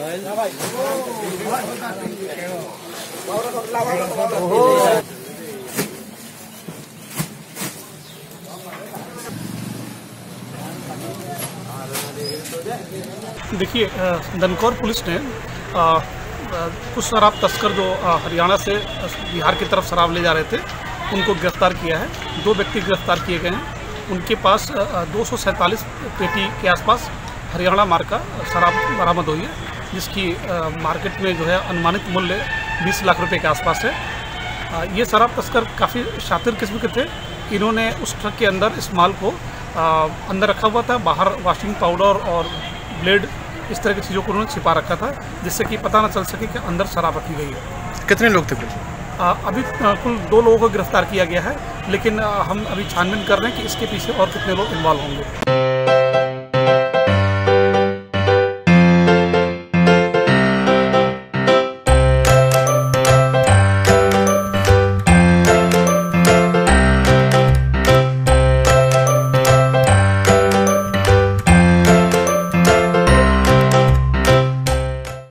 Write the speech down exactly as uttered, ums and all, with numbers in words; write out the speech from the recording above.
देखिए, दनकौर पुलिस ने आ, कुछ शराब तस्कर जो हरियाणा से बिहार की तरफ शराब ले जा रहे थे उनको गिरफ्तार किया है। दो व्यक्ति गिरफ्तार किए गए हैं। उनके पास दो सौ सैंतालीस पेटी के आसपास हरियाणा मार्ग का शराब बरामद हुई है, जिसकी मार्केट में जो है अनुमानित मूल्य बीस लाख रुपए के आसपास है। आ, ये शराब तस्कर काफ़ी शातिर किस्म के थे। इन्होंने उस ट्रक के अंदर इस माल को आ, अंदर रखा हुआ था। बाहर वॉशिंग पाउडर और ब्लेड इस तरह की चीज़ों को उन्होंने छिपा रखा था, जिससे कि पता न चल सके कि अंदर शराब रखी गई है। कितने लोग थे? आ, अभी आ, कुल दो लोगों को गिरफ्तार किया गया है, लेकिन आ, हम अभी छानबीन कर रहे हैं कि इसके पीछे और कितने लोग इन्वॉल्व होंगे।